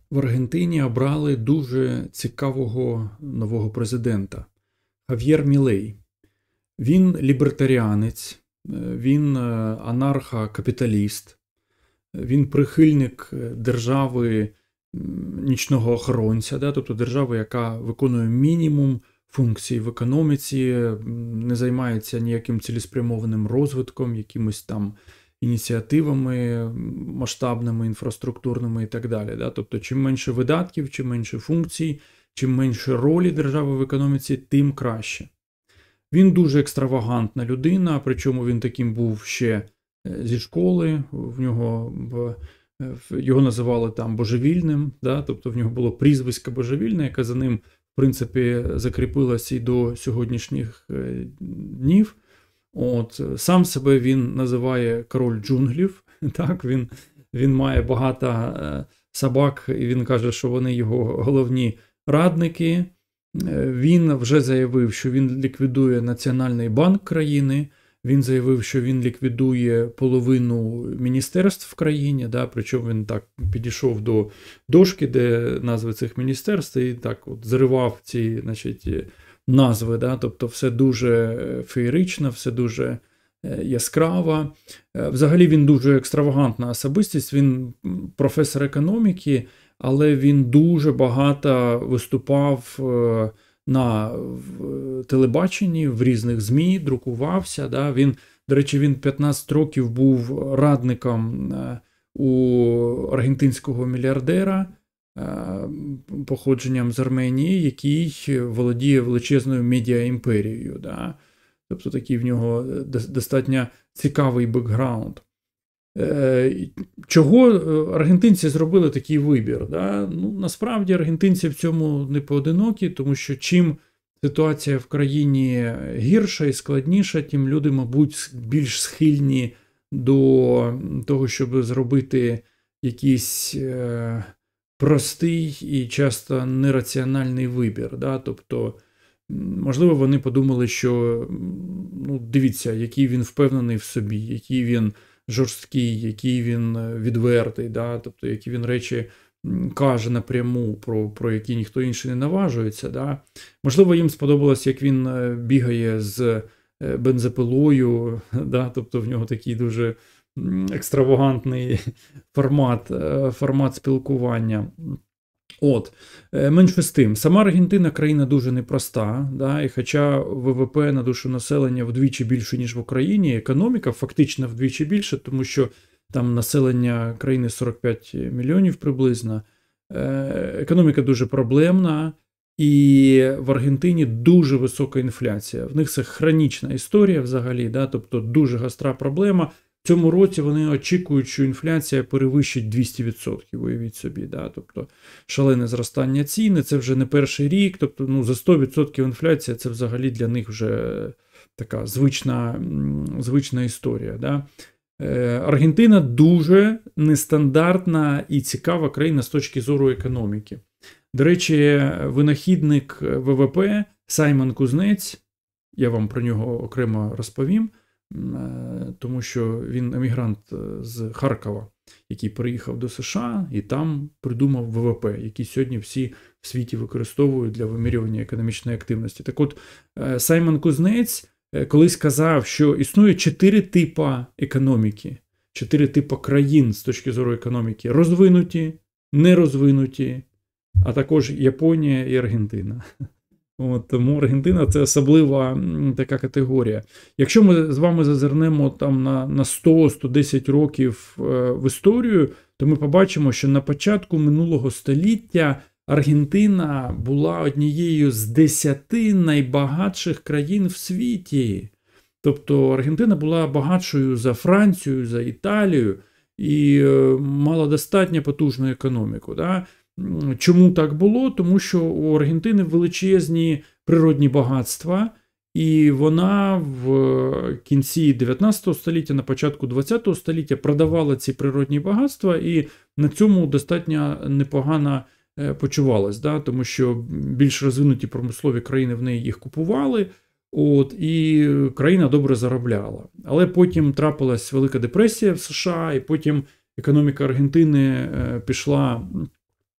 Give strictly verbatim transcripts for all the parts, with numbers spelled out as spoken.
В Аргентині обрали дуже цікавого нового президента – Хав'єр Мілей. Він лібертаріанець, він анархокапіталіст, він прихильник держави нічного охоронця, да, тобто держави, яка виконує мінімум функцій в економіці, не займається ніяким цілеспрямованим розвитком, якимось там ініціативами масштабними, інфраструктурними і так далі. Да? Тобто, чим менше видатків, чим менше функцій, чим менше ролі держави в економіці, тим краще. Він дуже екстравагантна людина, причому він таким був ще зі школи, в нього, його називали там божевільним, да? Тобто в нього було прізвисько божевільне, яке за ним, в принципі, закріпилося і до сьогоднішніх днів. От, сам себе він називає король джунглів, так, він, він має багато собак, і він каже, що вони його головні радники. Він вже заявив, що він ліквідує Національний банк країни, він заявив, що він ліквідує половину міністерств в країні, да, причому він так підійшов до дошки, де назви цих міністерств, і так от зривав ці, значить, назви, да, тобто все дуже феєрично, все дуже яскраво. Взагалі він дуже екстравагантна особистість, він професор економіки, але він дуже багато виступав на телебаченні, в різних ЗМІ, друкувався. Да. Він, до речі, він п'ятнадцять років був радником у аргентинського мільярдера, походженням з Арменії, який володіє величезною медіаімперією. Да? Тобто такий в нього достатньо цікавий бекграунд. Чого аргентинці зробили такий вибір? Да? Ну, насправді аргентинці в цьому не поодинокі, тому що чим ситуація в країні гірша і складніша, тим люди, мабуть, більш схильні до того, щоб зробити якісь простий і часто нераціональний вибір. Да? Тобто, можливо, вони подумали, що, ну, дивіться, який він впевнений в собі, який він жорсткий, який він відвертий, да? Тобто, які він речі каже напряму, про, про які ніхто інший не наважується. Да? Можливо, їм сподобалось, як він бігає з бензопилою, да? Тобто в нього такий дуже екстравагантний формат, формат спілкування. От, менше з тим, сама Аргентина країна дуже непроста, да, і хоча ВВП на душу населення вдвічі більше, ніж в Україні, економіка фактично вдвічі більше, тому що там населення країни сорок п'ять мільйонів приблизно, економіка дуже проблемна, і в Аргентині дуже висока інфляція. В них це хронічна історія взагалі, да, тобто дуже гостра проблема. В цьому році вони очікують, що інфляція перевищить двісті відсотків, уявіть собі. Да? Тобто шалене зростання ціни, це вже не перший рік, тобто ну, за сто відсотків інфляція це взагалі для них вже така звична, звична історія. Да? Аргентина дуже нестандартна і цікава країна з точки зору економіки. До речі, винахідник ВВП Саймон Кузнець, я вам про нього окремо розповім, тому що він емігрант з Харкова, який приїхав до США і там придумав ВВП, який сьогодні всі в світі використовують для вимірювання економічної активності. Так от, Саймон Кузнець колись казав, що існує чотири типи економіки, чотири типи країн з точки зору економіки: розвинуті, нерозвинуті, а також Японія і Аргентина. От, тому Аргентина – це особлива така категорія. Якщо ми з вами зазирнемо там на, на сто - сто десять років е, в історію, то ми побачимо, що на початку минулого століття Аргентина була однією з десяти найбагатших країн в світі. Тобто Аргентина була багатшою за Францію, за Італію і е, мала достатньо потужну економіку. Да? Чому так було? Тому що у Аргентини величезні природні багатства, і вона в кінці дев'ятнадцятого століття, на початку двадцятого століття продавала ці природні багатства, і на цьому достатньо непогано почувалась, да? Тому що більш розвинуті промислові країни в неї їх купували, от, і країна добре заробляла. Але потім трапилась Велика депресія в США, і потім економіка Аргентини пішла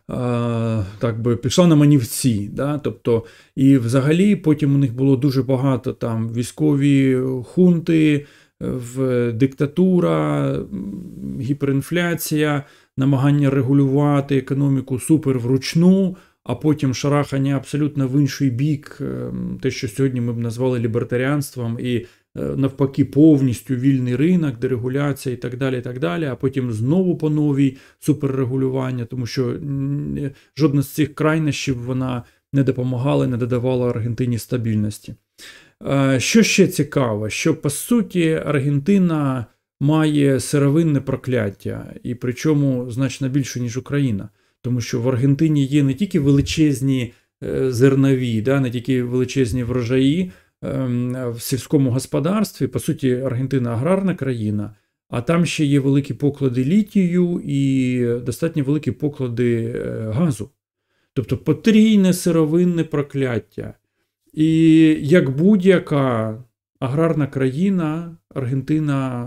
так би пішла на манівці. Да? Тобто, і взагалі потім у них було дуже багато там військові хунти, в диктатура, гіперінфляція, намагання регулювати економіку супер вручну, а потім шарахання абсолютно в інший бік, те, що сьогодні ми б назвали лібертаріанством, і навпаки повністю вільний ринок, дерегуляція і так далі, і так далі, а потім знову по новій суперрегулювання, тому що жодна з цих крайнощів вона не допомагала, не додавала Аргентині стабільності. Що ще цікаво, що по суті Аргентина має сировинне прокляття, і причому значно більше, ніж Україна. Тому що в Аргентині є не тільки величезні зернові, да, не тільки величезні врожаї в сільському господарстві, по суті Аргентина аграрна країна, а там ще є великі поклади літію і достатньо великі поклади газу. Тобто потрійне сировинне прокляття. І як будь-яка аграрна країна, Аргентина,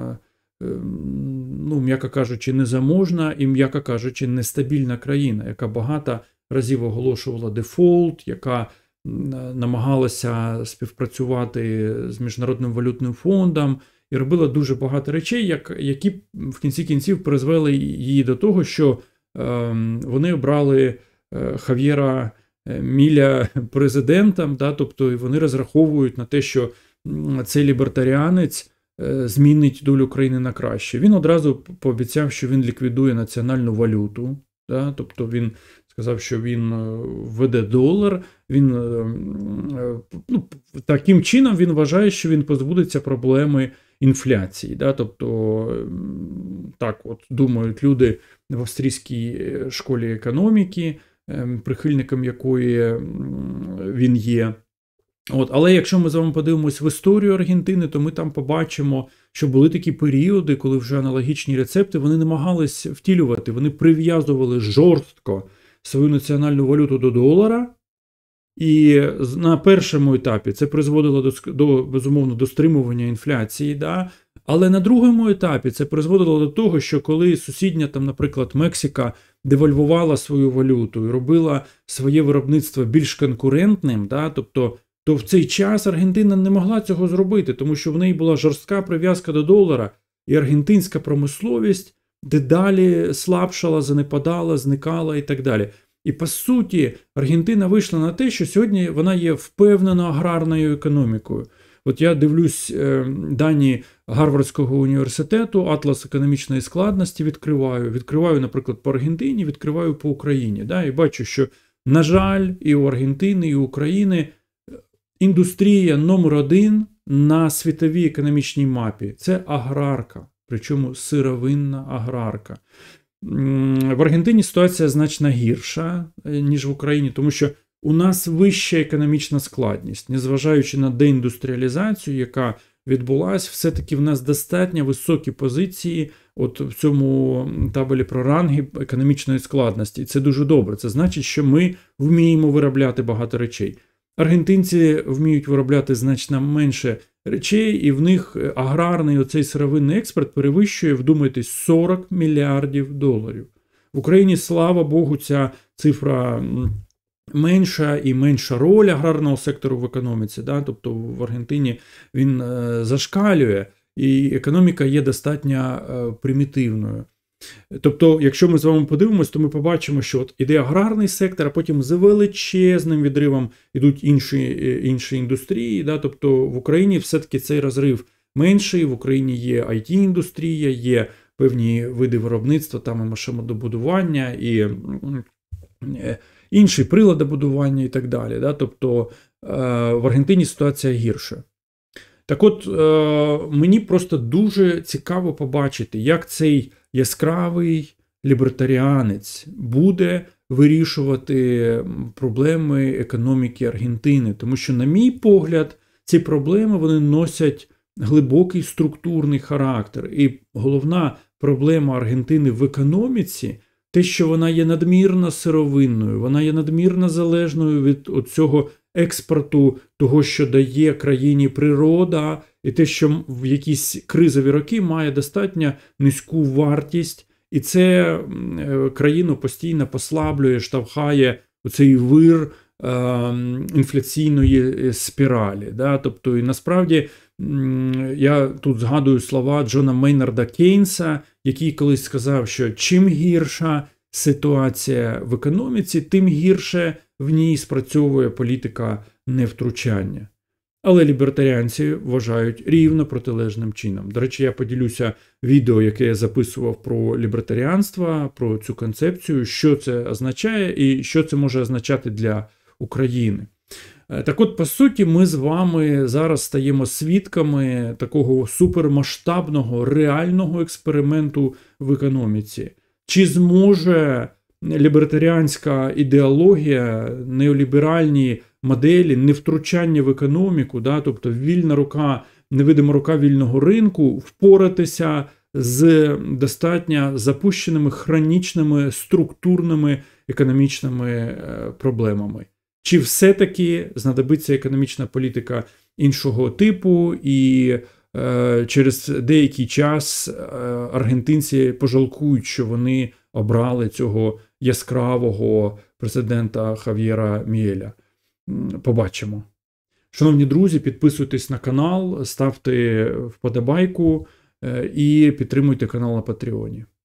ну, м'яко кажучи, незаможна і, м'яко кажучи, нестабільна країна, яка багато разів оголошувала дефолт, яка намагалася співпрацювати з Міжнародним валютним фондом і робила дуже багато речей, які в кінці кінців призвели її до того, що вони обрали Хав'єра Міля президентом, да, тобто вони розраховують на те, що цей лібертаріанець змінить долю країни на краще. Він одразу пообіцяв, що він ліквідує національну валюту, да, тобто він сказав, що він введе долар, він, ну, таким чином він вважає, що він позбудеться проблеми інфляції. Да, тобто, так от думають люди в австрійській школі економіки, прихильником якої він є. От, але якщо ми з вами подивимось в історію Аргентини, то ми там побачимо, що були такі періоди, коли вже аналогічні рецепти вони намагались втілювати, вони прив'язували жорстко свою національну валюту до долара, і на першому етапі це призводило до, до безумовно, до стримування інфляції, да? Але на другому етапі це призводило до того, що коли сусідня, там, наприклад, Мексика девальвувала свою валюту і робила своє виробництво більш конкурентним, да? тобто, то в цей час Аргентина не могла цього зробити, тому що в неї була жорстка прив'язка до долара, і аргентинська промисловість дедалі слабшала, занепадала, зникала і так далі. І, по суті, Аргентина вийшла на те, що сьогодні вона є впевнено аграрною економікою. От я дивлюсь дані Гарвардського університету, атлас економічної складності відкриваю, відкриваю, наприклад, по Аргентині, відкриваю по Україні, да, і бачу, що, на жаль, і у Аргентини, і у України індустрія номер один на світовій економічній мапі – це аграрка, причому сировинна аграрка. В Аргентині ситуація значно гірша, ніж в Україні, тому що у нас вища економічна складність. Незважаючи на деіндустріалізацію, яка відбулась, все-таки в нас достатньо високі позиції от в цьому табелі про ранги економічної складності. І це дуже добре. Це значить, що ми вміємо виробляти багато речей. Аргентинці вміють виробляти значно менше речей, і в них аграрний оцей сировинний експорт перевищує, вдумайтесь, сорок мільярдів доларів. В Україні, слава Богу, ця цифра менша і менша роль аграрного сектору в економіці. Да? Тобто в Аргентині він зашкалює, і економіка є достатньо примітивною. Тобто, якщо ми з вами подивимось, то ми побачимо, що от іде аграрний сектор, а потім з величезним відривом йдуть інші, інші індустрії. Да? Тобто в Україні все-таки цей розрив менший, в Україні є ай ті-індустрія, є певні види виробництва, там і машинобудування, і інші приладобудування і так далі. Да? Тобто в Аргентині ситуація гірша. Так от, мені просто дуже цікаво побачити, як цей яскравий лібертаріанець буде вирішувати проблеми економіки Аргентини. Тому що, на мій погляд, ці проблеми вони носять глибокий структурний характер. І головна проблема Аргентини в економіці – те, що вона є надмірно сировинною, вона є надмірно залежною від цього експорту, того, що дає країні природа, і те, що в якісь кризові роки має достатньо низьку вартість І це країну постійно послаблює, штовхає у цей вир інфляційної спіралі. Да? Тобто, і насправді, я тут згадую слова Джона Мейнарда Кейнса, який колись сказав, що чим гірша ситуація в економіці, тим гірше в ній спрацьовує політика невтручання. Але лібертаріанці вважають рівно протилежним чином. До речі, я поділюся відео, яке я записував про лібертаріанство, про цю концепцію, що це означає і що це може означати для України. Так от, по суті, ми з вами зараз стаємо свідками такого супермасштабного, реального експерименту в економіці. Чи зможе лібертаріанська ідеологія, неоліберальні моделі, невтручання в економіку, да, тобто вільна рука, невидима рука вільного ринку, впоратися з достатньо запущеними хронічними структурними економічними проблемами? Чи все-таки знадобиться економічна політика іншого типу, і е, через деякий час е, аргентинці пожалкують, що вони обрали цього яскравого президента Хав'єра Мієля? Побачимо. Шановні друзі, підписуйтесь на канал, ставте вподобайку і підтримуйте канал на Патреоні.